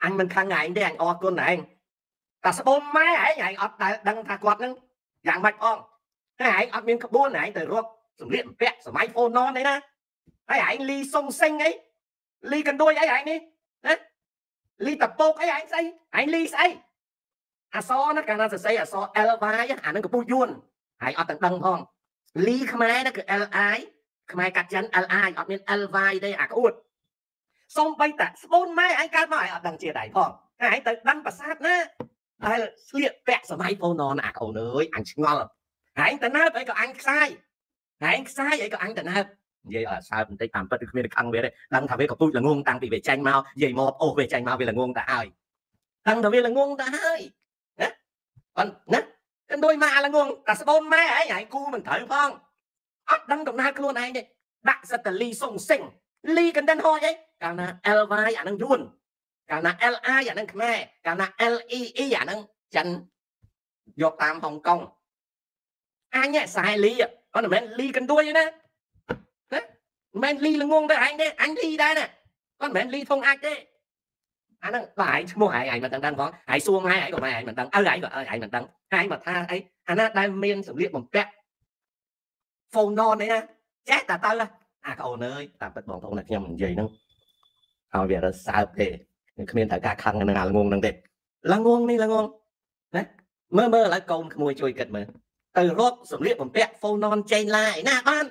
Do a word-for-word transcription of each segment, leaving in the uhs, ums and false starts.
anh mình khăng ngày đây anh o con này anh ta sẽ bôn máy ấy ngày ọt đăng thà quạt nâng dạng mạch on cái anh ọt miên cấp bốn này anh từ rốt sủng liệm vẹt sủng máy phone non đấy na cái anh ly sông xanh ấy ly cần đôi ấy anh đi đấy ly tập bốc ấy anh say anh ly say à so nó càng là say à so l vai à nó có bùi yuan anh ọt tận đăng phong ly khmai nó cứ l ai khmai cắt chân l ai ọt miên l vai đây à có uột xong bay tạ bôn máy anh cắt mãi ọt đăng chia đẩy phong anh tự đăng bà sát na ai là liệt vẹt sờ máy phone non à cậu ơi anh ngon anh tận nát ấy có anh sai anh sai vậy có anh tận nát vậy ở sao mình thấy tạm bất được khăng về đây đăng thằng với cậu tôi là ngung tăng bị về tranh mau vậy một ô về tranh mau vì là ngung ta ai đăng thằng với là ngung ta ai còn nè cái đôi ma là ngung ta sẽ bôn máy ấy anh cu mình thử phong ắt đăng đồng nát luôn anh đi đặt ra tờ ly sông sinh ly cần đen thôi ấy càng là l vai anh đang luôn càng là l ai anh đang khmer càng là l i i anh đang chân dọc tam Hồng Kông anh nhẹ sai ly à con là men ly cần đuôi nè men ly là ngon đấy anh đấy anh ly đây nè con men ly thông ai đấy anh đang phải mua ai ai mà đang đang có ai xuông ai ai của mày ai mà đang ơi ai gọi ai mà đang ai mà tha ấy anh á đang miên xử lý bằng pet phone non đấy nè chết ta tao à cậu ơi ta bắt bọn thằng này nhầm gì nữaเอาเดี๋ยวเราทราบเองคือมีแต่การคังกันงานละงงนั่งเด็ดละงงนี่ละงงนะเมื่อเมื่อแล้วกงขโมยช่วยกันเหมือนtừ rốtสำเร็จผมแปะโฟนอนเจนไลน์หน้าบ้าน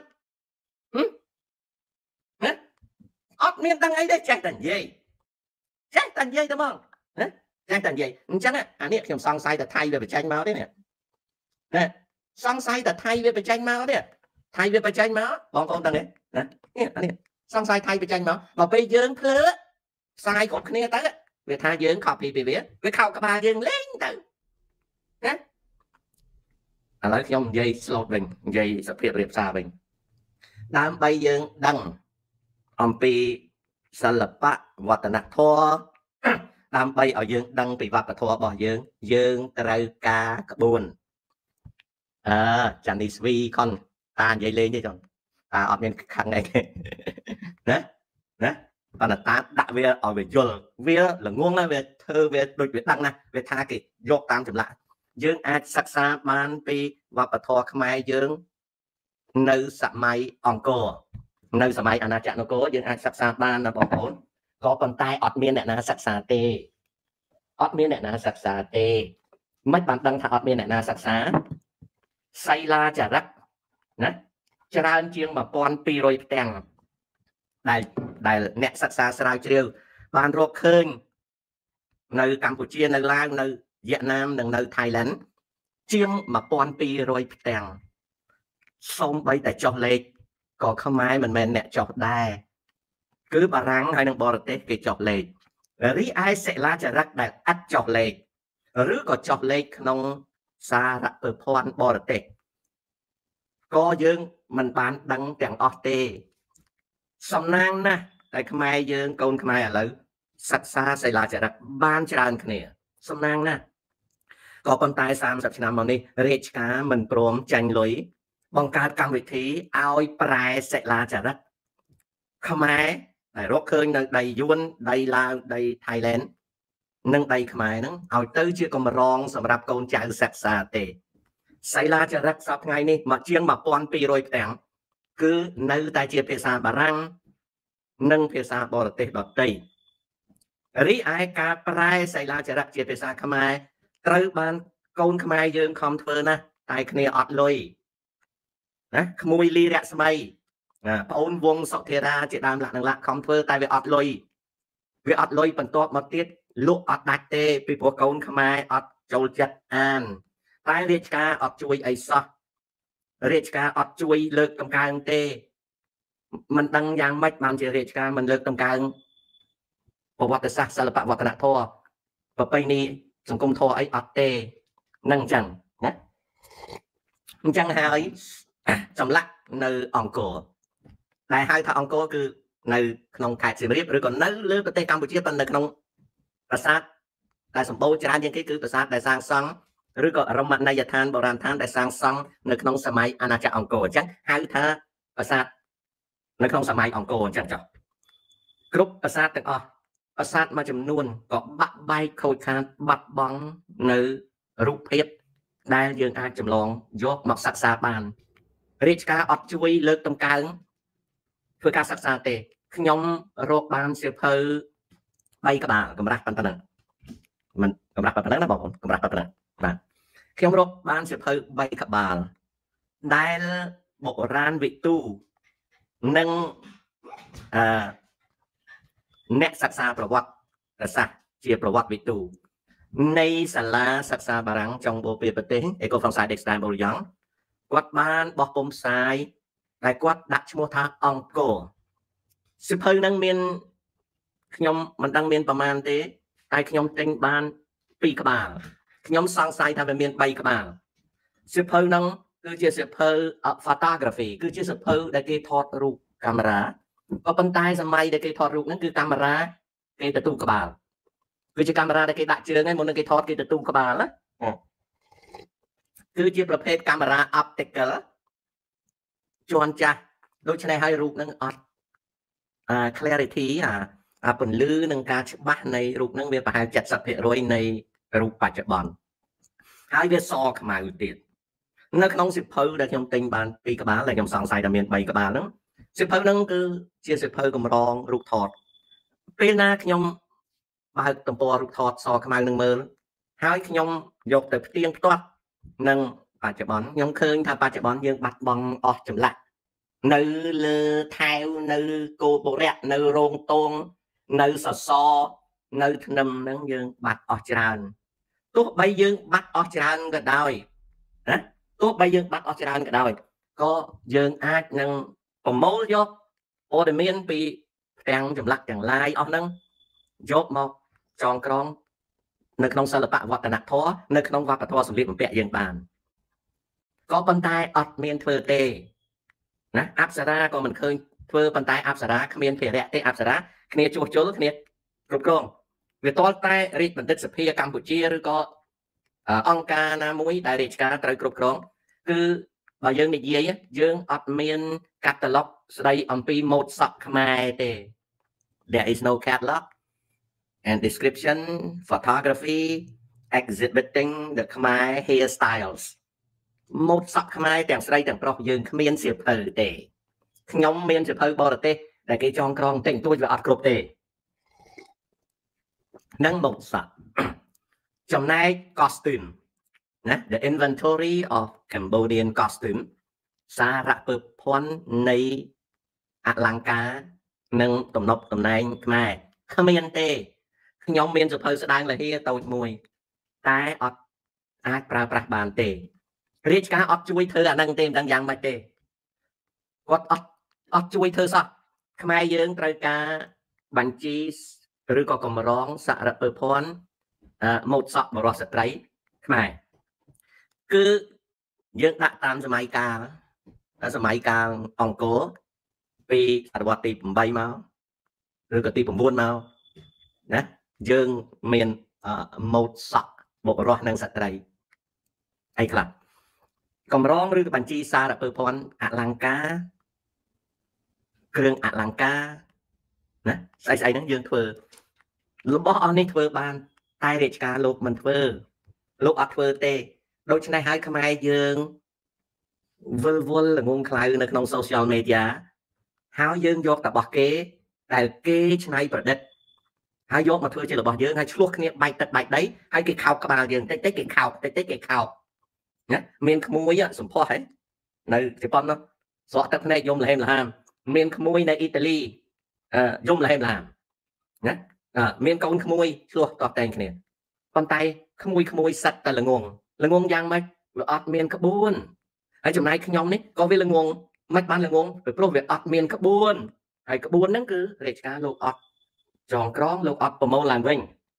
นะออดเมียนตั้งไอ้ได้แจ้งตันยี่แจ้งตันยี่ตั้งมั้งนะแจ้งตันยี่จังอ่ะอันนี้ผมซองไซแต่ไทยไปแจ้งมาได้เนี่ยนะซองไซแต่ไทยไปแจ้งมาเนี่ยไทยไปแจ้งมาบองคนตั้งเนี่ยนะเนี่ยอันนี้ซองไซไทยไปแจ้งมาบอกไปยืนเพลอไซของเนี่ยตั้งเวทายืนขอบปีไปเบี้ยเวเข้ากับบายืนเล่นตั้งนะà nói trong dây slot mình dây sắp hiện riệp xa mình đám bay dương đăng ông pi sa lập bạ vật nặng thua đám bay ở dương đăng bị vật thua bỏ dương dương trời ca buồn à chẳng đi vi con ta dây lên như chồng ta ở bên khăn này đấy đấy và là ta đã về ở về dồn về là ngon là về thơ về đôi việc đăng này về tha kì dọc tam chậm lại dương ai sắc xa ban pi và bật thọ khmai dương nơi sạ máy Angkor nơi sạ máy anh chạm nó cố dương ai sắc xa ban là bỏ vốn có con tai ọt miên này là sắc xa tê ọt miên này là sắc xa tê mấy bạn đăng thả ọt miên này là sắc xa say la chả rắc nè chả ra chiêng mà con pi rồi tèng đây đây nẹt sắc xa sao chiêu ban rô khơi nơi Campuchia nơi Lào nơi Việt Nam đừng nơi Thái Lan chiêng mà con pi rồi tèng xong bây tại cho lệ có không ai mình men nè chọc đài cứ bà răng hay đừng bỏ được tết cái chọc lệ rí ai sẽ la chả rắc đại ắt chọc lệ rứ có chọc lệ nông xa rắc ở phòn bỏ được tết có dương mình bán đăng tèng ọt tê xong năng nè tại không ai dương con không ai ở lỡ sạch xa sẽ la chả rắc ban chả ăn kìa xong năng nè có con tay xăm sạch năm màu này rết cá mình prom chanh lối bằngการកម្មវិធីឲ្យប្រែសិលាចារឹកខ្មែរដែលរកឃើញនៅដីយួនដីឡាវដីថៃឡែននិងដីខ្មែរហ្នឹងឲ្យទៅជាកម្រងសម្រាប់កូនចៅសិក្សាទេសីលាចារឹកសប្តាហ៍ថ្ងៃនេះមកជាងmột nghìn hai trămផ្ទាំងគឺនៅតែជាភាសាបារាំងនិងភាសាបរទេសដទៃរីឯការប្រែសីលាចារឹកជាភាសាខ្មែរត្រូវបានកូនខ្មែរយើងខំធ្វើណាតែគ្នាអត់លុយណាក្មួយលីរស្មីប្អូនវងសុធិរាជាដើមលក្ខណៈខំធ្វើតែវាអត់លុយវាអត់លុយបន្ទាប់មកទៀតលក់អត់ដាច់ទេពីព្រោះកូនខ្មែរអត់ចូលចិត្តអានតែរាជការអត់ជួយអីសោះរាជការអត់ជួយលើកតម្កើងទេមិនដឹងយ៉ាងម៉េចបានជារាជការមិនលើកតម្កើងប្រវត្តិសាស្ត្រសិល្បៈវឌ្ឍនធម៌ប្រពៃណីសង្គមធម៌អីអត់ទេនឹងអញ្ចឹងណាអញ្ចឹងហើយចម្លាក់នៅអង្គរដែលហៅថាអង្គរគឺនៅក្នុងខេត្តសៀមរាបឬក៏នៅលើប្រទេសកម្ពុជាប៉ុន្តែនៅក្នុងប្រាសាទដែលសម្បូរច្រើនជាងគេគឺប្រាសាទដែលសាងសង់ឬក៏រមណីយដ្ឋានបុរាណដ្ឋានដែលសាងសង់នៅក្នុងសម័យអាណាចក្រអង្គរអញ្ចឹងហៅថាប្រាសាទនៅក្នុងសម័យអង្គរអញ្ចឹងចុះគ្រប់ប្រាសាទទាំងអស់ប្រាសាទមួយចំនួនក៏បាក់បែកខូចខាតបាត់បង់នៅរូបភាពដែលយើងអាចចម្លងយកមកសិក្សាបានរាជការអត់ជួយលើកតម្កើងធ្វើការសិក្សាទេខ្ញុំរកបានសៀវភៅបីក្បាលកម្រាស់ប៉ុណ្ណឹងមិនកម្រាស់ប៉ុណ្ណឹងណាបងប្អូនកម្រាស់ប៉ុណ្ណឹងបាទខ្ញុំរកបានសៀវភៅបីក្បាលដែលបុរាណវិទូនិងអឺអ្នកសិក្សាប្រវត្តិសាស្ត្រជាប្រវត្តិវិទូនៃសាលាសិក្សាបារាំងចុងបូព៌ាប្រទេស École Française d'Aix-en-Provence គាត់បានបោះពុម្ពផ្សាយដែលគាត់ដាក់ឈ្មោះថាអង្គរសៀវភៅហ្នឹងមានខ្ញុំមិនដឹងមានប្រមាណទេតែខ្ញុំទិញបានពីរក្បាលខ្ញុំសង្ស័យថាវាមានបីក្បាលសៀវភៅហ្នឹងគឺជាសៀវភៅ photography គឺជាសៀវភៅដែលគេថតរូបកាមេរ៉ាក៏ប៉ុន្តែសម័យដែលគេថតរូបហ្នឹងគឺកាមេរ៉ាគេទទួលក្បាលគឺជាកាមេរ៉ាដែលគេដាក់ជើងហើយមុននឹងគេថតគេទទួលក្បាលណាគឺជាប្រភេទកាមេរ៉ា optical ជាន់ចាស់ដូច្នេះហើយរូបហ្នឹងអត់អា clarity អាពន្លឺនិងការច្បាស់នៃរូបហ្នឹងវាប្រហែល เจ็ดสิบเปอร์เซ็นต์ នៃរូបបច្ចុប្បន្នហើយវាសខ្មៅទៀតនៅក្នុងសៀវភៅដែលខ្ញុំទិញបានពីរក្បាលដែលខ្ញុំសង្ស័យថាមានបីក្បាលហ្នឹងសៀវភៅហ្នឹងគឺជាសៀវភៅកម្រងរូបថតពេលណាខ្ញុំបើកទំព័ររូបថតសខ្មៅនឹងមើលហើយខ្ញុំយកទៅផ្ទៀងផ្ទាត់នឹងបច្ចុប្បន្នខ្ញុំឃើញថាបច្ចុប្បន្នយើងបាត់បង់អស់ចម្លាក់នៅលើថែវនៅគោបុរៈនៅរោងទងនៅសសរនៅធ្នឹមហ្នឹងយើងបាត់អស់ច្រើនទោះបីយើងបាត់អស់ច្រើនក៏ដោយណាទោះបីយើងបាត់អស់ច្រើនក៏ដោយក៏យើងអាចនឹងប្រមូលយកព័ត៌មានពីទាំងចម្លាក់ទាំងឡាយអស់ហ្នឹងយកមកចងក្រងនៅក្នុងសិល្បៈវឌ្ឍនធម៌នៅក្នុងវប្បធម៌សម្លៀកបំពាក់យើងបានក៏ប៉ុន្តែអត់មានធ្វើទេណាអប្សរាក៏មិនឃើញធ្វើប៉ុន្តែអប្សរាគ្មានភារៈទេអប្សរាគ្នាជួសជុលគ្នាគ្រប់គ្រងវាទាល់តែរាជបណ្ឌិតសភាកម្ពុជាឬក៏អង្គការណាមួយដែលរាជការត្រូវគ្រប់គ្រងគឺបើយើងនិយាយយើងអត់មានកាតាឡុកស្ដីអំពីម៉ូដសក់ខ្មែរទេ There is no catalog and description photography exhibiting the Khmer hairstyles ម៉ូដសក់ខ្មែរទាំងស្រីទាំងប្រុសយើងគ្មានសៀវភៅទេខ្ញុំមានសៀវភៅបរទេសដែលគេចងក្រងតែទួចវាអត់គ្រប់ទេនឹងម៉ូដសក់ចំណែក costume ណា The inventory of Cambodian costume សារៈពើភ័ណ្ឌនៃអលង្ការនិងទំនប់តំណែងខ្មែរគ្មានទេខ្ញុំមានសៀវភៅស្ដាងលហៀតូចមួយតែអត់អាចប្រើប្រាស់បានទេរាជការអត់ជួយធ្វើអាហ្នឹងទេមិនដឹងយ៉ាងម៉េចទេគាត់អត់អត់ជួយធ្វើសោះខ្មែរយើងត្រូវការបញ្ជីឬក៏កម្រងសារៈពើភ័ណ្ឌម៉ូដសក់បរិសុទ្ធស្ត្រីខ្មែរគឺយើងដាក់តាមសម័យកាលសម័យកាលអង្គរពីសតវត្សទីeightមកឬក៏ទីnineមកណាយើងមានម៉ូដសក់បុរសនិងស្ត្រីអីខ្លះកម្រងឬក៏បញ្ជីសារៈពើភ័ណ្ឌអលង្ការគ្រឿងអលង្ការណាស្អីស្អីហ្នឹងយើងធ្វើរបស់អស់នេះធ្វើបានតែរាជការលោកមិនធ្វើលោកអត់ធ្វើទេដូច្នេះហើយខ្មែរយើងវិលវល់ល្ងងខ្លៅនៅក្នុង social media ហើយយើងយកតែរបស់គេដែលគេច្នៃប្រឌិតហើយយកមកធ្វើជារបស់យើងហើយឆ្លោះគ្នាបែកទឹកបែកដីហើយគេខោកក្បាលយើងតិចតិចគេខោកតិចតិចគេខោកណាមានក្មួយសម្ផស្សហ៎នៅជប៉ុននោះស្រក់ទឹកភ្នែកយំលហេមលហាមមានក្មួយនៅអ៊ីតាលីអឺយំលហេមលហាមណាមានកូនក្មួយឆ្លោះតបតែងគ្នាប៉ុន្តែក្មួយក្មួយសិតតែល្ងងល្ងងយ៉ាងម៉េចវាអត់មានក្បួនហើយចំណែកខ្ញុំនេះក៏វាល្ងងមិនបានល្ងងពីព្រោះវាអត់មានក្បួនហើយក្បួនហ្នឹងគឺរាជការលោកអត់ចងក្រងលោកអត់ប្រមូលឡើងវិញ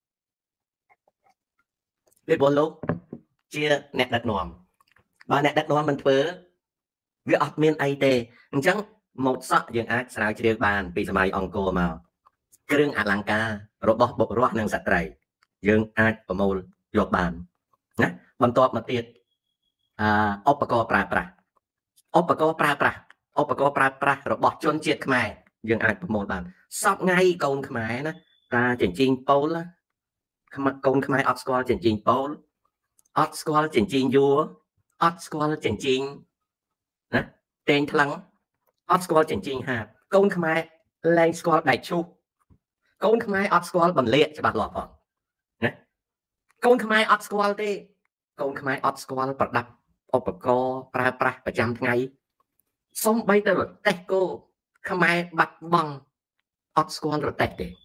ពីព្រោះលោកជាអ្នកដឹកនាំបើអ្នកដឹកនាំមិនធ្វើវាអត់មានអីទេអញ្ចឹងម៉ូដសក់យើងអាចស្រាវជ្រាវបានពីសម័យអង្គរមកគ្រឿងអលង្ការរបស់បុរសនិងស្ត្រីយើងអាចប្រមូលយកបានណាបន្ទាប់មកទៀតអឧបករណ៍ប្រើប្រាស់ឧបករណ៍ប្រើប្រាស់ឧបករណ៍ប្រើប្រាស់របស់ជនជាតិខ្មែរយើងអាចប្រមូលបានសពថ្ងៃកូនខ្មែរណា ta chỉnh chinh pol mặt công khai ớt squall chỉnh chinh pol ớt squall chỉnh chinh vua ớt squall chỉnh chinh nè tên thằng ớt squall chỉnh chinh hà công khai lên squall đại chu công khai ớt squall bằng liệt cho bạn lọt vào nè công khai ớt squall đi công khai ớt squall bật đập ốp co pra pra và trăm ngày xong bay tới rồi tết cô khai bật bằng ớt squall rồi tết đi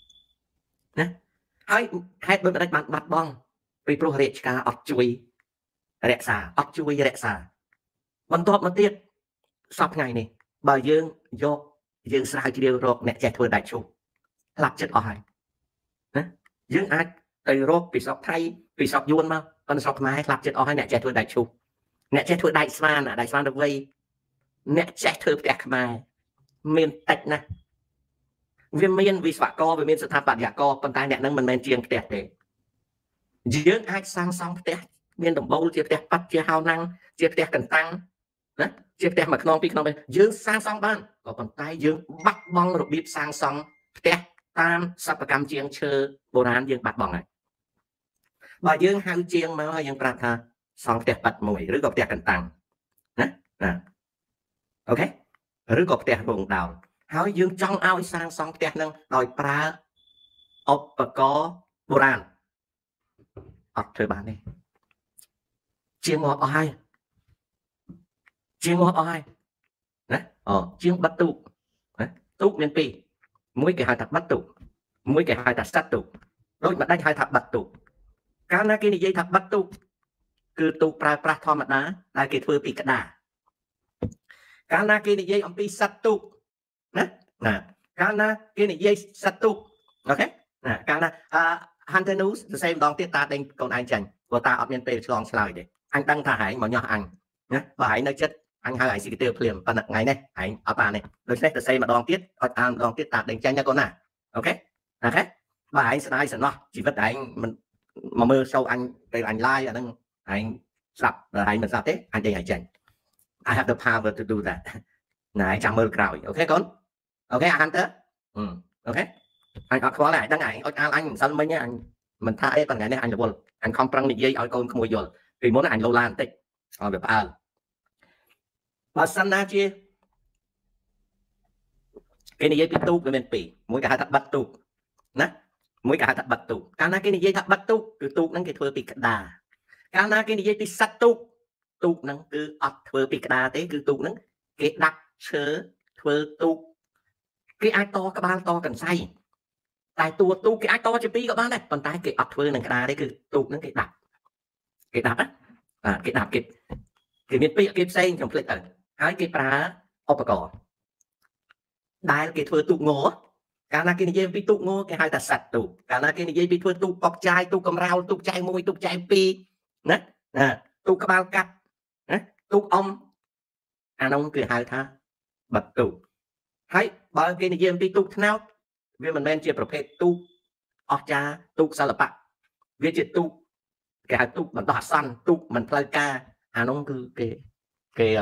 nè hai hai bên đây bạn bật bằng vì pro hệ cả ớt chui rẽ xả ớt chui rẽ xả bắn tốt một tiết sắp ngày này bà dương vô dương sao chỉ điều rồi mẹ trẻ thôi đại chu lập chất ở hai dương ai từ rồi bị sọc thay bị sọc yuan mà còn sọc mai lập chất ở hai mẹ trẻ thôi đại chu mẹ trẻ thôi đại svan à đại svan được vây mẹ trẻ thôi đẹp mà miền tách nè vì miền vì sạ co vì miền sự tham bạn giả co con tay mẹ nâng mình men chiêng đẹp để dương ai sang xong đẹp miền đồng bầu chia đẹp bắt chia hao năng chia đẹp cần tăng đấy chia đẹp mà non pi non bên dương sang xong ban có con tay dương bắt bong rồi bịp sang xong đẹp tam sắp cam chiêng chơi bồ rán dương bắt bong này bà dương hai chiêng mà dương prata tha xong đẹp bắt mùi rồi có đẹp cần tăng nè nè ok rồi có đẹp bụng đào hỏi dương trong ao sang xong đẹp nâng đòi pra ốp và có bồ rán ốp thôi bạn đi chiêng ngọt ở hai chiêng ngọt ở hai đấy ờ chiêng bắt tụ tụ miền pi mỗi cái hai thạch bắt tụ mỗi cái hai thạch sát tụ đôi mặt đánh hai thạch bắt tụ cái này cái này dây thạch bắt tụ cứ tụ pra pra thò mặt đá là cái thưa pi cả đà cái này cái này dây ông pi sát tụ nè nè cái này cái này dây sát tụ ok nè cái này hunter news xem đòn tiết ta đánh còn anh chành của ta ở miền pi còn slide đấy anh đăng thả hải mà nhỏ anh nhé và hãy nơi chất anh hai sĩ tiêu liền và ngày này hãy ở bàn này đôi xét xây mà đòn tiết ở đòn tiết tạt đánh tranh nha con nào ok là khác và hãy sẽ ai sẽ nó chỉ vật anh mình mà mưa sâu anh đây anh like anh anh sập là hãy mình sao thế anh đây hãy chỉnh I have the power to do that này chào mơ rồi ok con ok anh tới ừ. ok anh có lại đăng ảnh anh anh sao mấy nhá anh mình thay bằng ngày này anh được anh không prăng định dây ở con không mua vì muốn anh lâu lan tích ở được à bà sanh na chia cái này dây bị tu cái bên pì mỗi cả hai thằng bắt tu nè mỗi cả hai thằng bắt tu cái này cái này dây thằng bắt tu cứ tu năng cái thưa bị cắt đà cái này cái này dây bị sát tu tu năng cứ ắt thưa bị cắt đà thế cứ tu năng cái đặt sớ thưa tu cái ai to các bạn to cần say tại tu tu cái ai to chỉ pi các bạn này còn tay cái ắt thưa năng cắt đà đấy cứ tu năng cái đặt cái đặt á à cái đặt cái cái miền pi cái xây trong plei hai cái pra ốp cỏ đại cái thưa tụ ngô cả na cái này bị tụ ngô cái hai ta sạch tụ cả na cái này bị thưa tụ bọc chai tụ cầm rau tụ chai môi tụ chai pi nè nè tụ cái bao cắt nè tụ ông anh ông cười hai tha bật tụ hay bao cái này bị tụ nào vì mình men chiaประเภท tụ ốc cha tụ sao là bạc vì chỉ tụ cái tụ mình đỏ xanh tụ mình plei ca anh ông cứ cái cái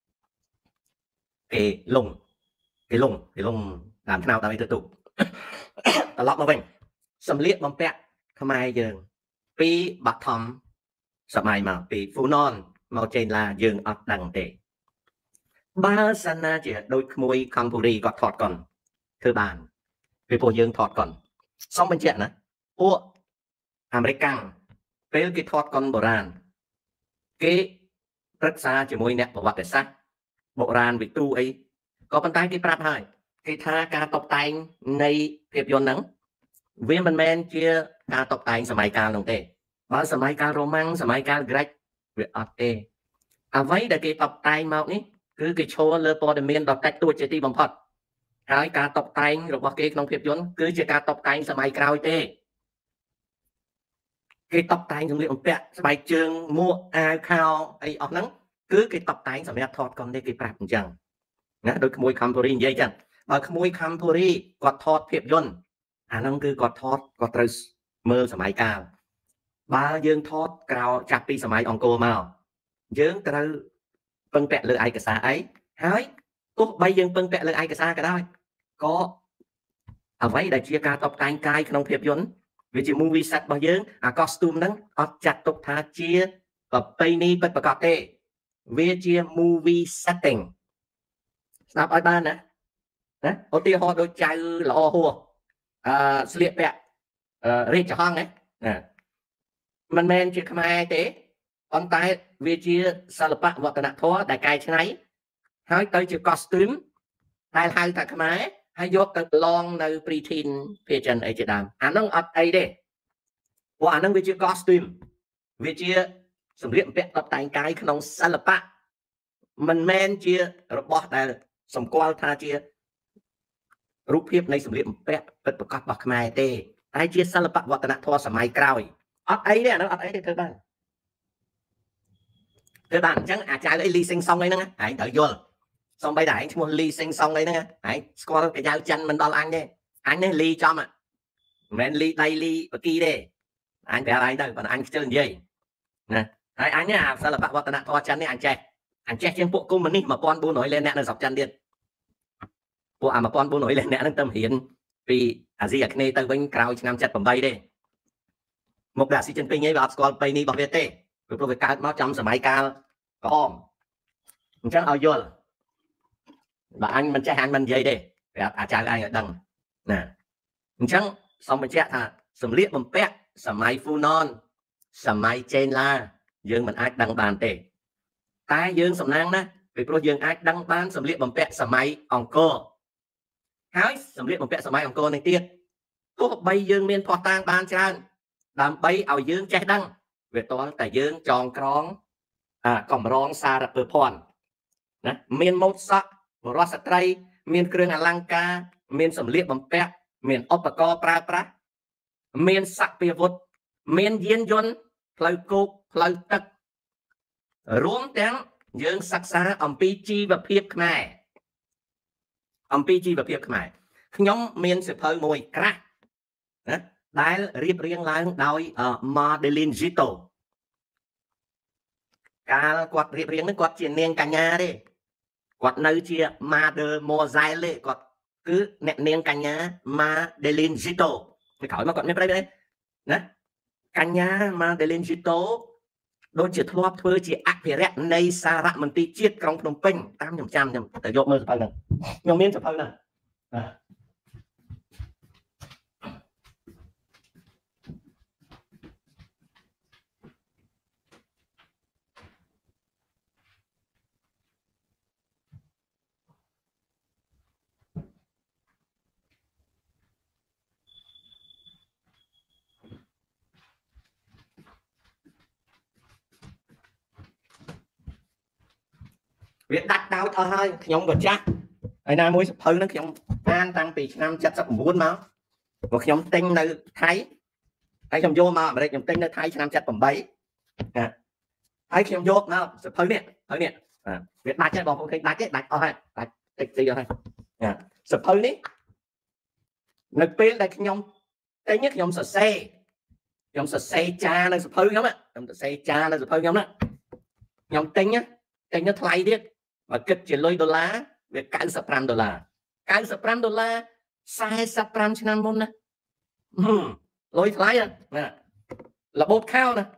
cái lùng cái lùng cái lùng làm thế nào ta mới tự tụ ta lọt mà mình xâm liệt bom pẹt không ai dừng pi bạc thầm sập mày mà pi phú non màu trên là dừng ở đằng để ba sana chỉ đôi môi Campuchia gọt thọt còn thưa bàn vì bộ dương thọt còn xong bên chuyện nữa ô American về cái thọt còn bồ ràn cái rất xa chỉ môi nẹt bảo vật để sát bộ ràn bị tu ấy có bàn tay cái prap hai cái tha ca tộc tay này thiệp yon nắng viên mình men chia ca tộc tayสมัย ca đồng tề và สมัย ca Roman สมัย ca Greek Việt ở tề à vậy là cái tộc tay màu ní cứ cái show lơ po de miền đọt tách tua chơi ti bằng phật cái ca tộc tay rồi bao cái trong thiệp yon cứ chia ca tộc tay สมัย cao tề cái tộc tay dùng liệu bẹt สมัย trường mua ai khao ai ở nắng cứ cái tộc tay สมัย thọt còn đây cái prap chẳng nè đôi môi Campuchia vậy chẳng ở môi Campuchia gọt thọt thiệp yon à nó cứ gọt thọt gọt từ mơ สมัย cao ba dương thọt cao chặt pi สมัย អង្គរ មកយើងត្រូវពឹងពាក់លើឯកសារអីហើយទោះបីយើងពឹងពាក់លើឯកសារក៏ដោយក៏អ្វីដែលជាការតបតែងកាយក្នុងភាពយន្តវាជា movie set របស់យើងអា costume ហ្នឹងអត់ចាត់ទុកថាជាប្រពៃណីពិតប្រាកដទេវាជា movie setting ស្ដាប់ឲ្យបានណាណាឧទាហរណ៍ដូចចៅល្អហួរអឺស្លៀកពាក់រាជហង្សណាមិនមែនជាខ្មែរទេប៉ុន្តែវាជាសិល្បៈវឌ្ឍនធម៌ដែលកែច្នៃហើយទៅជា costume ដែលហៅថាខ្មែរហើយយកទៅឡងនៅ pre-teen ភាគចិនអីជាដើមអាហ្នឹងអត់អីទេព្រោះអាហ្នឹងវាជា costume វាជាសម្លៀកបំពាក់តុបតែងកាយក្នុងសិល្បៈមិនមែនជារបស់ដែលសម្គាល់ថាជារូបភាពនៃសម្លៀកបំពាក់ពិតប្រាកដរបស់ខ្មែរទេតែជាសិល្បៈវឌ្ឍនធម៌សម័យក្រោយអត់អីទេអាហ្នឹងអត់អីទេធ្វើបានធ្វើបានអញ្ចឹងអាចៅអីលីស៊ីងសុងអីហ្នឹងឯងត្រូវយល់សំបីតែឯងឈ្មោះលីស៊ីងសុងអីហ្នឹងឯងស្គាល់កាយៅចិនមិនដល់អញទេអញនេះលីចំមិនមែនលីដៃលីបកីទេអញប្រាប់ឯងទៅបើអញខ្ជិលនិយាយណាហើយអញអាសិល្បៈវឌ្ឍនធម៌ចិននេះអញចេះអញចេះជាងពួកកុម្មុយនីសmột nghìn bốn trămលានអ្នកនៅស្រុកចិនទៀតពួកអាmột nghìn bốn trămលានអ្នកហ្នឹងទៅរៀនពីអាស៊ីអាគ្នេយ៍ទៅវិញក្រោយឆ្នាំเจ็ดแปดទេមកដាក់ស៊ីចិនពេញឯងវាអត់ស្គាល់បៃនេះរបស់វាទេព្រោះវាកើតមកចំសម័យកាលក្រហមអញ្ចឹងឲ្យយល់បើអញមិនចេះអញមិននិយាយទេប្រាប់អាចៅឯងឲ្យដឹងណាអញ្ចឹងសូមបញ្ជាក់ថាសម្លៀកបំពាក់សម័យហ្វូណនសម័យចេនឡាយើងមិនអាចដឹងបានទេតែយើងសំណាងណាស់ពីព្រោះយើងអាចដឹងបានសម្លៀកបំពាក់សម័យអង្គរហើយសម្លៀកបំពាក់សម័យអង្គរនេះទៀតទោះបីយើងមានផុសតាងបានច្រើនដើម្បីឲ្យយើងចេះដឹងវាតលតែយើងចងក្រងអាកំរងសារពើភ័ណ្ឌណាមានម៉ូតសក់បុរសស្ត្រីមានគ្រឿងអលង្ការមានសម្លៀកបំពាក់មានឧបករណ៍ប្រើប្រាស់មានសក្តិវុឌ្ឍមានយានយន្តផ្លូវគោកផ្លូវទឹករួមទាំងយើងសិក្សាអំពីជីវភាពខ្មែរអំពីជីវភាពខ្មែរខ្ញុំមានសៀវភៅមួយក្រាស់ណាដែលរៀបរៀងឡើងដោយ Madeline Zito កាលគាត់រៀបរៀងហ្នឹងគាត់ជានាងកញ្ញាទេគាត់នៅជា Mademoiselle ទេគាត់គឺអ្នកនាងកញ្ញា Madeline Zito ពីក្រោយមកគាត់មានប្រិយទេណាកញ្ញា Madeline Zito ដូចជាធ្លាប់ធ្វើជាអភិរក្សនៃសារមន្ទីរជាតិក្រុងភ្នំពេញតាមខ្ញុំចាំខ្ញុំទៅយកមើលសភៅហ្នឹងខ្ញុំមានសភៅហ្នឹងវាដាច់ដោតអស់ហើយខ្ញុំក៏ចាស់ហើយណាមួយសភៅហ្នឹងខ្ញុំអានតាំងពីឆ្នាំเจ็ดสิบเก้าមកព្រោះខ្ញុំទិញនៅថៃហើយខ្ញុំយកមកអាមេរិកខ្ញុំទិញនៅថៃឆ្នាំเจ็ดสิบแปดណាហើយខ្ញុំយកមកសភៅនេះហើយនេះវាដាច់ហើយបងប្អូនឃើញដាច់ទេដាច់អស់ហើយដាច់តិចតិចអស់ហើយណាសភៅនេះនៅពេលដែលខ្ញុំទិញខ្ញុំសរសេរខ្ញុំសរសេរចានៅសភៅខ្ញុំខ្ញុំសរសេរចានៅសភៅខ្ញុំណាខ្ញុំទិញទិញទៅថ្លៃទៀតបើគិតជាលុយដុល្លារវាเก้าสิบห้าដុល្លារเก้าสิบห้าដុល្លារสี่สิบห้าឆ្នាំមុនណាលុយថ្លៃណារបូតខោណា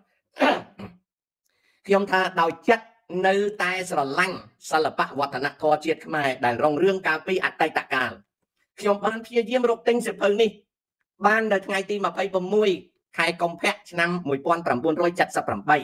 ខ្ញុំថាដោយចិត្តនៅតែស្រឡាញ់សិល្បៈវឌ្ឍនធម៌ជាតិខ្មែរដែលរុងរឿងកាលពីអតីតកាលខ្ញុំបានព្យាយាមរកទិញសៀវភៅនេះបាននៅថ្ងៃទីยี่สิบหกខែកុម្ភៈឆ្នាំnineteen seventy-eight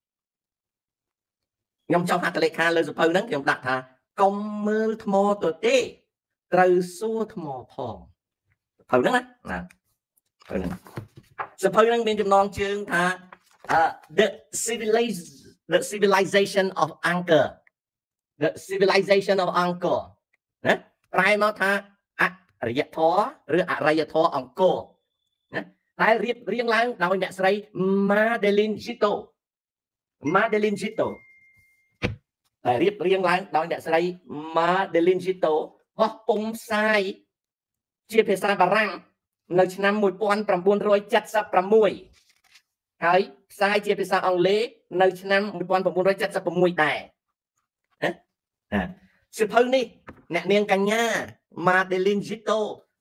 ខ្ញុំចង់ហត្ថលេខាលើសភៅហ្នឹងខ្ញុំដាក់ថាកុំមើលថ្មទៅទេត្រូវសួរថ្មផងសភៅហ្នឹងណាណាហ្នឹងសភៅហ្នឹងមានចំណងជើងថា the civilization the civilization of Angkor the civilization of Angkor ណាប្រែមកថាអរិយធម៌ឬអរិយធម៌អង្គរណាដែលរៀបរៀងឡើងដោយអ្នកស្រី Madeline Zito Madeline Zitoដែលរៀបរៀងឡើងដោយអ្នកស្រី Madeline Zito បោះពុម្ពផ្សាយជាភាសាបារាំងនៅឆ្នាំnineteen seventy-sixហើយផ្សាយជាភាសាអង់គ្លេសនៅឆ្នាំnineteen seventy-sixដែរណាសៀវភៅនេះអ្នកនាងកញ្ញា Madeline Zito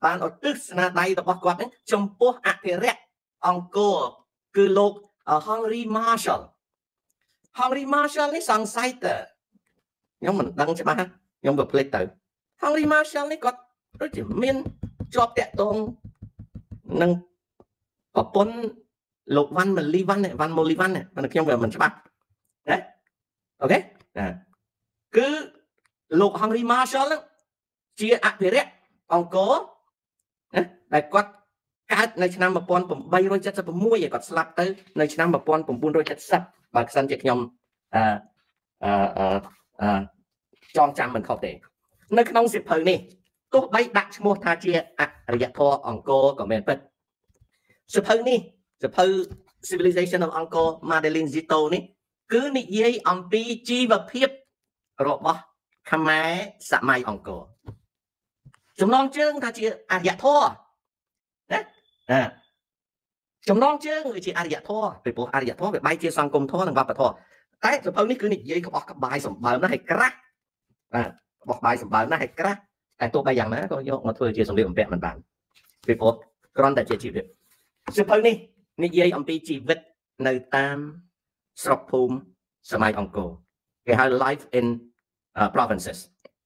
បានឧទ្ទិសស្នាដៃរបស់គាត់ហ្នឹងចំពោះអភិរក្សអង្គរគឺលោក Henry Marshall Henry Marshall នេះសង្ស័យតើខ្ញុំមិនដឹងច្បាស់ខ្ញុំក៏ភ្លេចទៅ Henry Marshall នេះគាត់ដូចជាមានជាប់តាក់ទងនឹងប្រពន្ធលោកវ៉ាន់ម៉ូលីវ៉ាន់វ៉ាន់ម៉ូលីវ៉ាន់ហ្នឹងខ្ញុំក៏មិនច្បាស់ណាអូខេណាគឺលោក Henry Marshall ហ្នឹងជាអភិរក្សអង្គរណាដែលគាត់កើតនៅឆ្នាំmột nghìn tám trăm七十sáuឯគាត់ស្លាប់ទៅនៅឆ្នាំmột nghìn chín trăm七mươiបើមិនសិនជាខ្ញុំអឺអឺអឺចងចាំមិនខុសទេនៅក្នុងសៀវភៅនេះទោះបីដាក់ឈ្មោះថាជាអរិយធម៌អង្គរក៏មែនពិតសៀវភៅនេះសៀវភៅ Civilization of Angkor Madeline Zito នេះគឺនិយាយអំពីជីវភាពរបស់ខ្មែរសម័យអង្គរចំណងជើងថាជាអរិយធម៌ណាណាចំណងជើងវាជាអរិយធម៌ពីព្រោះអរិយធម៌វាបែកជាសង្គមធម៌និងវប្បធម៌តែសៀវភៅនេះគឺនិយាយក្បោះក្បាយសម្បើមណាស់ហើយក្រាស់បាទក្បោះក្បាយសម្បើមណាស់ហើយក្រាស់តែទោះបីយ៉ាងណាក៏យកមកធ្វើជាសម្លៀកបំពាក់មិនបានពីព្រោះគ្រាន់តែជាជីវិតសៀវភៅនេះនិយាយអំពីជីវិតនៅតាមស្រុកភូមិសម័យអង្គរគេហៅ life in uh, provinces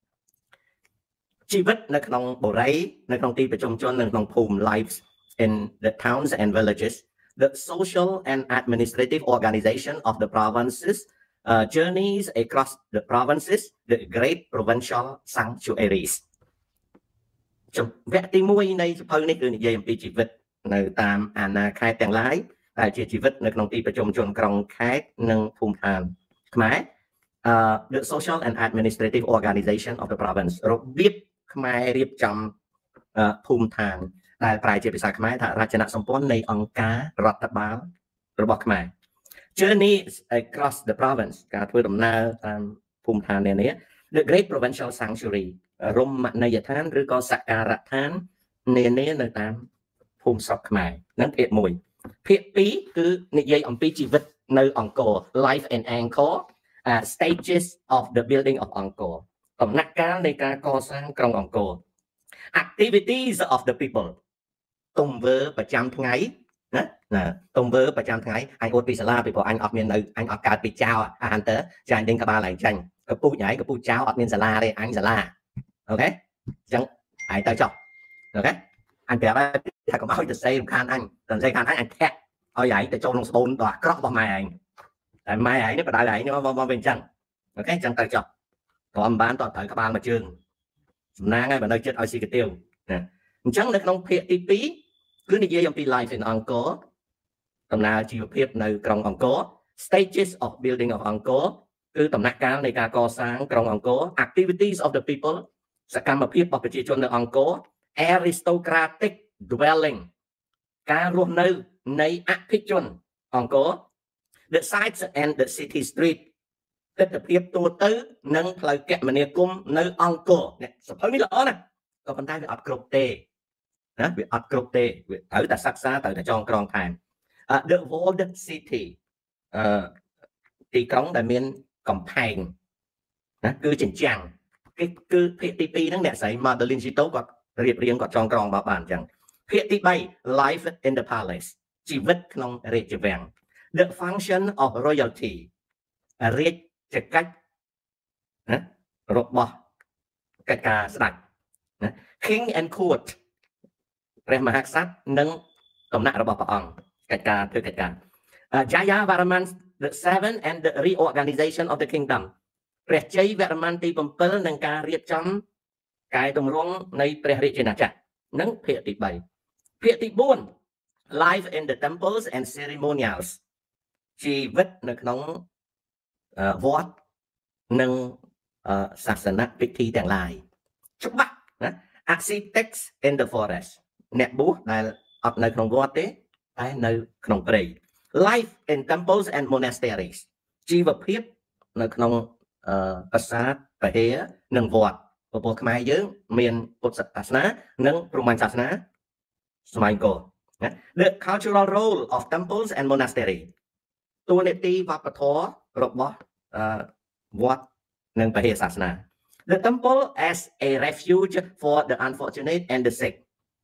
ជីវិតនៅក្នុងបុរីនៅក្នុងទីប្រជុំជននៅក្នុងភូមិ lives in the towns and villages the social and administrative organization of the provinces uh, journeys across the provinces the great provincial sanctuaries វគ្គទីមួយនៃសៀវភៅនេះគឺនិយាយអំពីជីវិតនៅតាមអាណាខេត្តទាំងឡាយដែលជាជីវិតនៅក្នុងទីប្រជុំជនក្រុងខេត្តនិងភូមិឋានខ្មែរ uh, the social and administrative organization of the province របៀបខ្មែររៀបចំភូមិឋានដែលប្រែជាភាសាខ្មែរថារចនាសម្ព័ន្ធនៃអង្គការរដ្ឋបាលរបស់ខ្មែរ journey across the province ការធ្វើដំណើរតាមភូមិឋាននានា the great provincial sanctuary រមណីយដ្ឋានឬក៏សក្ការៈដ្ឋាននានានៅតាមភូមិស្រុកខ្មែរហ្នឹងភាគមួយភាគពីរគឺនិយាយអំពីជីវិតនៅអង្គរ life in Angkor uh, stages of the building of Angkor ដំណាក់កាលនៃការកសាងក្រុងអង្គរ activities of the people ទង្វើប្រចាំថ្ងៃណាណាទង្វើប្រចាំថ្ងៃអញអួតពីសាលាពីព្រោះអញអត់មាននៅអញអត់កើតពីចៅអានទៅចាអញដេញក្បាលឯងចាញ់កពូចហើយកពូចចៅអត់មានសាលាទេអញសាលាអូខេអញ្ចឹងឯងទៅចុះអូខេអញប្រាប់ថាកុំឲ្យទៅសេរំខានអញទៅសេរខានអញអញធាក់ឲ្យឯងទៅចូលក្នុងស្បូនដ៏អាក្រក់របស់ម៉ែឯងតែម៉ែឯងនេះបដៅឯងមកមកវិញអញ្ចឹងអូខេអញ្ចឹងទៅចុះព្រមបានតត្រូវក្បាលមួយជើងសំណាងហើយបើនៅចិត្តឲ្យស៊ីកាទៀវណាអញ្ចឹងនៅក្នុងភាគទីពីរគឺនិយាយអំពី life in Angkor ដំណើរជីវភាពនៅក្រុងអង្គរ stages of building of Angkor គឺដំណាក់កាលនៃការកសាងក្រុងអង្គរ activities of the people សកម្មភាពរបស់ប្រជាជននៅអង្គរ aristocratic dwelling ការរស់នៅនៃអភិជនអង្គរ the sites and the city street ទិដ្ឋភាពទូទៅនិងផ្លូវគមនាគមន៍នៅអង្គរនេះសភៅនេះល្អណាស់ក៏ប៉ុន្តែវាអត់គ្រប់ទេណាវាអត់គ្រប់ទេវាត្រូវតែសិក្សាត្រូវតែចងក្រងថែម the walled city អឺទីក្រុងដែលមានកំផែងណាគឺជញ្ជាំងគឺគឺភាគទីពីរហ្នឹងអ្នកស្រី Madeline Zito គាត់រៀបរៀងគាត់ចងក្រងមកបានអញ្ចឹងភាគទីបី life in the palace ជីវិតក្នុងរាជវាំង the function of royalty រាជកិច្ចណារបស់កិច្ចការស្ដេចណា king and court ព្រះមហាក្សត្រនិងតំណាក់របស់ព្រះអង្គកិច្ចការធ្វើកិច្ចការ Jaya Varaman the seven and the reorganization of the kingdom ព្រះជ័យវរ្ម័នទី7និងការរៀបចំកែតម្រង់នៃព្រះរាជាណាចក្រនិងភាគទីបីភាគទីបួន life in the temples and ceremonials ជីវិតនៅក្នុងវត្តនិងសាសនពិធីទាំងឡាយច្បាស់ណា architects in the forest អ្នកបួសដែលអត់នៅក្នុងវត្តទេតែនៅក្នុងព្រៃ life in temples and monasteries ជីវភាពនៅក្នុងប្រាសាទពហិរនិងវត្តពពុះខ្មែរយើងមានពុទ្ធសាសនានិងព្រហ្មញ្ញសាសនាសម័យអង្គរណា the cultural role of temples and monastery តួនាទីវប្បធម៌របស់វត្តនិងពហិរសាសនា the temple as a refuge for the unfortunate and the sick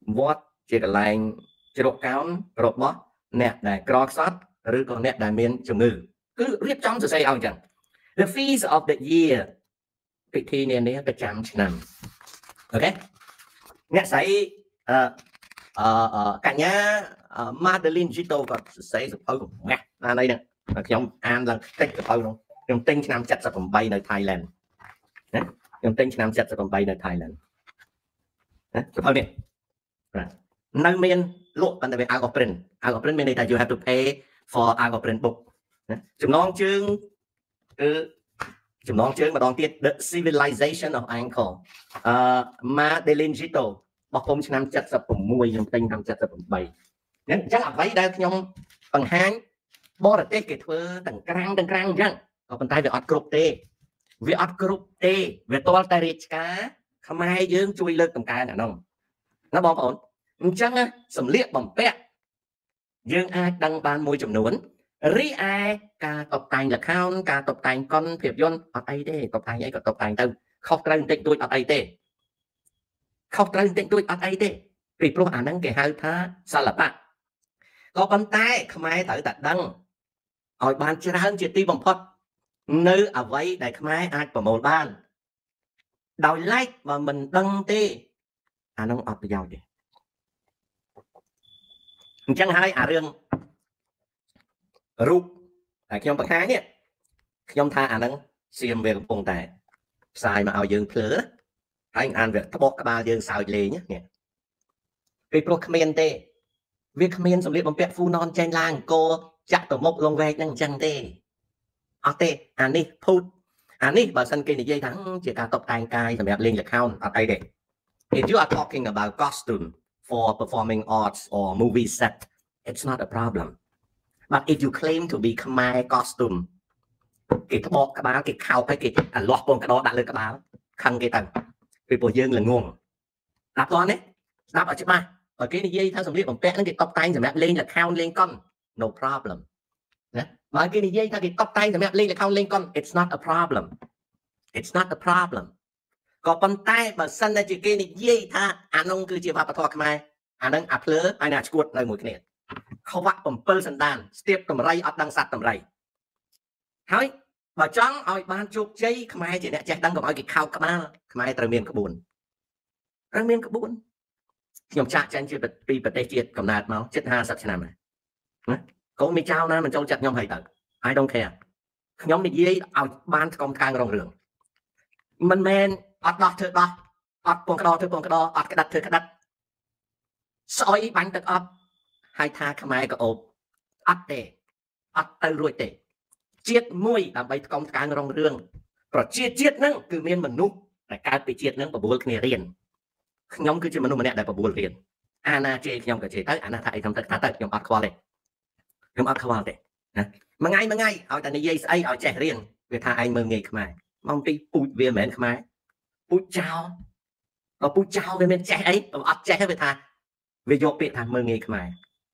វត្តជាកន្លែងជ្រកកោនរបស់អ្នកដែលក្រខ្សត់ឬក៏អ្នកដែលមានជំងឺគឺរៀបចំសរសេរឲ្យអញ្ចឹង The feast of the year ពិធីនានាប្រចាំឆ្នាំអូខេអ្នកស្រីអឺអឺកញ្ញា Madeline Gito គាត់សរសេរសភៅកម្មាស់អានេះខ្ញុំអានឡើងតិចសភៅនោះខ្ញុំទិញឆ្នាំเจ็ดสิบแปดនៅ Thailand ណាខ្ញុំទិញឆ្នាំเจ็ดสิบแปดនៅ Thailand ណាសភៅនេះនៅមានលក់ប៉ុន្តែវា out of print out of print មានន័យថា you have to pay for out of print book ណាចំណងជើងគឺចំណងជើងម្ដងទៀត The Civilization of Angkor អឺ Madeline Gito បោះពុំឆ្នាំเจ็ดสิบหกខ្ញុំទិញឆ្នាំเจ็ดสิบแปดអញ្ចឹងអ្វីដែលខ្ញុំបង្ហាញបរទេសគេធ្វើទាំងក្រាំងទាំងក្រាំងអញ្ចឹងក៏ប៉ុន្តែវាអត់គ្រប់ទេវាអត់គ្រប់ទេវាទាល់តែរាជការខ្មែរយើងជួយលើកតម្កើងអានោះណាបងប្អូនអញ្ចឹងសម្លៀកបំពាក់យើងអាចដឹងបានមួយចំនួនរីឯការតុបតែងល្ខោនការតុបតែងកុនភាពយន្តអត់អីទេតុបតែងអីក៏តុបតែងទៅខុសត្រូវបន្តិចតួចអត់អីទេខុសត្រូវបន្តិចតួចអត់អីទេពីព្រោះអាហ្នឹងគេហៅថាសិល្បៈក៏ប៉ុន្តែខ្មែរត្រូវតែដឹងឲ្យបានច្រើនជាទីបំផុតនៅអ្វីដែលខ្មែរអាចប្រមូលបានដោយឡែកបើមិនដឹងទេអានោះអត់ប្រយោជន៍ទេអញ្ចឹងហើយអារឿងរូបតែខ្ញុំបង្ហាញនេះខ្ញុំថាអាហ្នឹងសៀមវាកំពុងតែផ្សាយមកឲ្យយើងភ្លើហើយអានវាត្បកក្បាលយើងសើចលេងនេះពីព្រោះគ្មានទេវាគ្មានសម្លៀកបំពាក់ហ្វូណនចេញឡើងអង្គរចាក់ទៅមុខលងវែកហ្នឹងអញ្ចឹងទេអត់ទេអានេះភូតអានេះបើសិនគេនិយាយថាជាការតុបតែងកាយសម្រាប់លេងល្ខោនអត់អីទេ If you are talking about costume for performing arts or movie set it's not a problem but if you claim to be Khmer costume គេត្បកក្បាលគេខោបឲ្យគេអាលាស់ពងកដោដាក់លើក្បាលខឹងគេទៅពីព្រោះយើងល្ងងស្ដាប់តនេះស្ដាប់ឲ្យច្បាស់បើគេនិយាយថាសម្លៀកបំពាក់ហ្នឹងគេតុបតែងសម្រាប់លេងល្ខោនលេងកុន no problem ណាបើគេនិយាយថាគេតុបតែងសម្រាប់លេងល្ខោនលេងកុន it's not a problem it's not a problem ក៏ប៉ុន្តែបើសិនតែជាគេនិយាយថាអានោះគឺជាវប្បធម៌ខ្មែរអានឹងអាភ្លើហើយអាឈួតនៅមួយគ្នាខ្វាក់bảyសន្តានស្ទាបតម្រៃអត់ដឹងសัตว์តម្រៃហើយបើចង់ឲ្យបានជោគជ័យខ្មែរជាអ្នកចេះដឹងកុំឲ្យគេខោកក្បាលខ្មែរត្រូវមានក្បួនត្រូវមានក្បួនខ្ញុំចាក់ចាញ់ជាពីប្រទេសជាតិកំណើតមកជិតห้าสิบឆ្នាំណាកុំមានចោលណាមិនចូលចិត្តខ្ញុំហើយទៅ I don't care ខ្ញុំនិយាយឲ្យបានស្គមខាងរងរឿងមិនមែនអត់ដោះធ្វើដោះអត់ពងក្តោធ្វើពងក្តោអត់ក្តាត់ធ្វើក្តាត់ស្អុយបាញ់ទឹកអប់ហើយថាខ្មែរក៏អូបអត់ទេអត់ទៅរួចទេជាតិមួយដើម្បីស្គមខាងរងរឿងប្រជាជាតិហ្នឹងគឺមានមនុស្សដែលកើតពីជាតិហ្នឹងបបួលគ្នារៀនខ្ញុំគឺជាមនុស្សម្នាក់ដែលបបួលរៀនអាណាជេខ្ញុំក៏ជេទៅអាណាថាអីខ្ញុំទៅថាទៅខ្ញុំអត់ខ្វល់ទេខ្ញុំអត់ខ្វល់ទេណាមួយថ្ងៃមួយថ្ងៃឲ្យតែនិយាយស្អីឲ្យចេះរៀនវាថាឯងមើងងាយខ្មែរមកពីពូជវាមិនមែនខ្មែរពូជចោលបើពូជចោលវាមានចេះអីអត់ចេះវាថាវាយកពាក្យថាមើងងាយខ្មែរ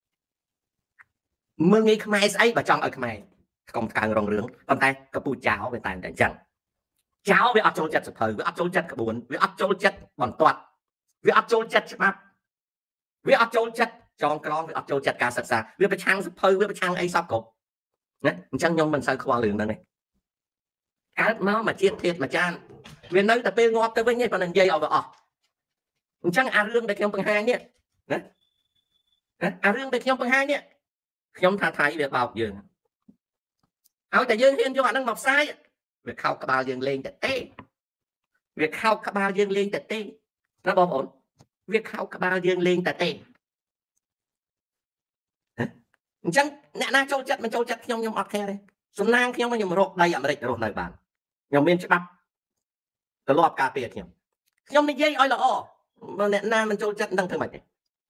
មើងងាយខ្មែរស្អីបើចង់ឲ្យខ្មែរកុំកើងរងរឿងប៉ុន្តែក៏ពូជចោលវាតែតែអញ្ចឹងចោលវាអត់ចូលចិត្តសភៅវាអត់ចូលចិត្តក្បួនវាអត់ចូលចិត្តបន្ទាត់វាអត់ចូលចិត្តច្បាប់វាអត់ចូលចិត្តចងក្រងវាអត់ចូលចិត្តការសិក្សាវាប្រឆាំងសភៅវាប្រឆាំងអីសពគ្រប់ណាអញ្ចឹងខ្ញុំមិនសូវខ្វល់រឿងហ្នឹងទេកើតមកមកជាតិធាតុមកចានវានៅតែពេលងាប់ទៅវិញទេប៉ុន្តែនិយាយឲ្យវាអស់អញ្ចឹងអារឿងដែលខ្ញុំបង្ហាញនេះណាអារឿងដែលខ្ញុំបង្ហាញនេះខ្ញុំថាថៃវាបោកយើងឲ្យតែយើងហ៊ានយកអាហ្នឹងមកផ្សាយវាខោកក្បាលយើងលេងតែទេវាខោកក្បាលយើងលេងតែទេណាបងប្អូនវាខោកក្បាលយើងលេងតែទេអញ្ចឹងអ្នកណាចូលចិត្តមិនចូលចិត្តខ្ញុំខ្ញុំអត់ខែទេសំណាងខ្ញុំខ្ញុំរកដីអាមេរិករស់នៅបានខ្ញុំមានច្បាប់ទម្លាប់ការពារខ្ញុំខ្ញុំនិយាយឲ្យល្អបើអ្នកណាមិនចូលចិត្តមិនដឹងធ្វើម៉េចទេ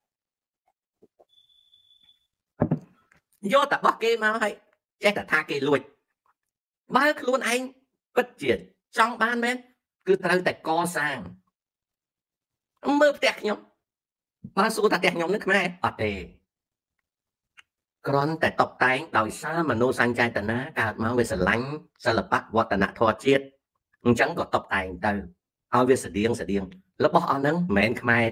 យកតែបោះគេមកឲ្យចេះតែថាគេលួចបើខ្លួនឯងពិតជាចង់បានមែនគឺត្រូវតែកសាងមើលផ្ទះខ្ញុំបើសួរថាផ្ទះខ្ញុំនេះខ្មែរអត់ទេគ្រាន់តែតុបតែងដោយសារមនោសញ្ចេតនាកើតមកវាស្រឡាញ់សិល្បៈវឌ្ឍនធម៌ជាតិអញ្ចឹងក៏តុបតែងទៅឲ្យវាស្តៀងស្តៀងរបស់អស់ហ្នឹងមិនមែនខ្មែរទេ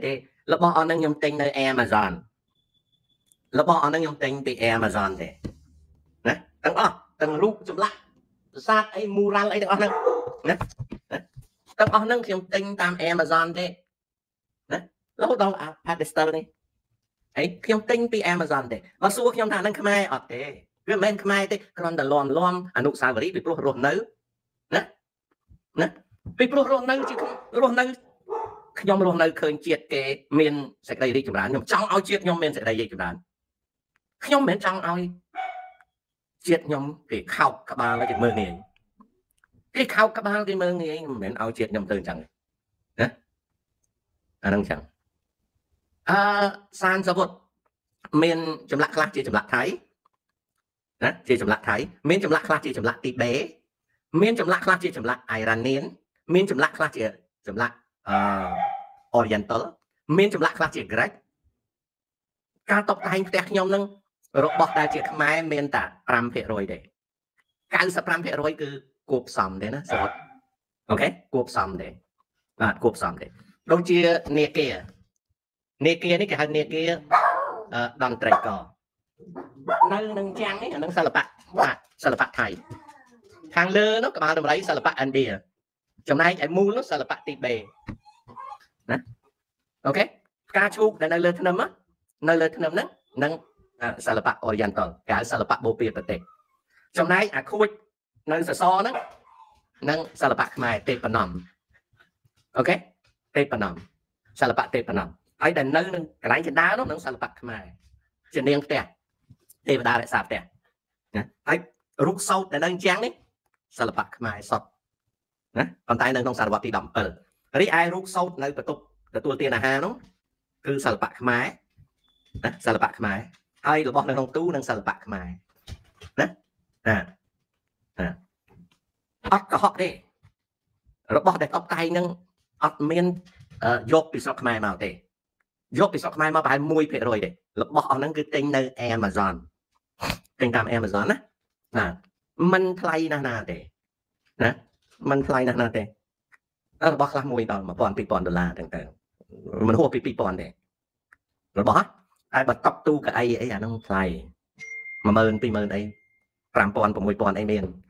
របស់អស់ហ្នឹងខ្ញុំទិញនៅ Amazon របស់អស់ហ្នឹងខ្ញុំទិញពី Amazon ទេណាទាំងអស់ទាំងរូបចម្លាក់ប្រាសាទអី mural អីទាំងអស់ហ្នឹងណាទាំងអស់ហ្នឹងខ្ញុំទិញតាម Amazon ទេណារហូតដល់ pedestal នេះហើយខ្ញុំទិញពី Amazon ទេបើសួរខ្ញុំថាហ្នឹងខ្មែរអត់ទេវាមិនមែនខ្មែរទេគ្រាន់តែលំលំអនុស្សាវរីយ៍ពីព្រោះរស់នៅណាណាពីព្រោះរស់នៅជារស់នៅខ្ញុំរស់នៅឃើញជាតិគេមានសេចក្តីរីកចម្រើនខ្ញុំចង់ឲ្យជាតិខ្ញុំមានសេចក្តីរីកចម្រើនខ្ញុំមិនមែនចង់ឲ្យជាតិខ្ញុំគេខោកក្បាលគេមើលងាយគេខោកក្បាលគេមើលងាយមិនមែនឲ្យជាតិខ្ញុំទៅអញ្ចឹងណាអាហ្នឹងអញ្ចឹងអឺសានសវុតមានចម្លាក់ខ្លះជាចម្លាក់ថៃណាជាចម្លាក់ថៃមានចម្លាក់ខ្លះជាចម្លាក់ទីបេមានចម្លាក់ខ្លះជាចម្លាក់អៃរ៉ានៀនមានចម្លាក់ខ្លះជាចម្លាក់អឺ Oriental មានចម្លាក់ខ្លះជា Grec ការតុបតែងផ្ទះខ្ញុំនឹងរបស់ដែលជាខ្មែរមានតែ five percent ទេ ninety-five percent គឺគួបផ្សំទេណាសវុតអូខេគួបផ្សំទេបាទគួបផ្សំទេដូចជានាគានាគានេះគេហៅនាគាតន្ត្រីកនៅនឹងចាំងនេះអានឹងសិល្បៈបាទសិល្បៈថៃខាងលើនោះក្បាលដំរីសិល្បៈឥណ្ឌាចំណែកឯមូលនោះសិល្បៈទីបេណាអូខេផ្កាឈូកដែលនៅលើធ្នឹមនៅលើធ្នឹមហ្នឹងនឹងសិល្បៈ Oriental គេហៅសិល្បៈបូព៌ាប្រទេសចំណែកអាខួចនៅសសរហ្នឹងនឹងសិល្បៈខ្មែរទេពនំអូខេទេពនំសិល្បៈទេពនំហើយដែលនៅនឹងកន្លែងកណ្ដាលនោះនឹងសិល្បៈខ្មែរជានាងផ្ទះទេវតារក្សាផ្ទះណាហើយរូបសោតដែលនៅជាងនេះសិល្បៈខ្មែរសុទ្ធណាប៉ុន្តែនៅក្នុងសតវត្សទីseventeenរីឯរូបសោតនៅបន្ទប់ទទួលទានអាហារនោះគឺសិល្បៈខ្មែរណាសិល្បៈខ្មែរហើយរបស់នៅក្នុងទូនឹងសិល្បៈខ្មែរណាណាណាអត់កុហកទេរបស់ដែលតុបតែងនឹងអត់មានយកពីស្រុកខ្មែរមកទេយកពីស្រុកខ្មែរមកប្រហែលone percentទេរបស់អស់ហ្នឹងគឺទិញនៅ Amazon ទិញតាម Amazon ណាណាมันថ្លៃណាស់ណាទេណាมันថ្លៃណាស់ណាទេរបស់ខ្លះមួយដល់one thousand two thousandដុល្លារទាំងទៅមិនហួសពីtwo thousandទេរបស់ហើយបើតុកទូកៅអីអីអាហ្នឹងថ្លៃone thousand two thousandអីfive thousand six thousandអីមាន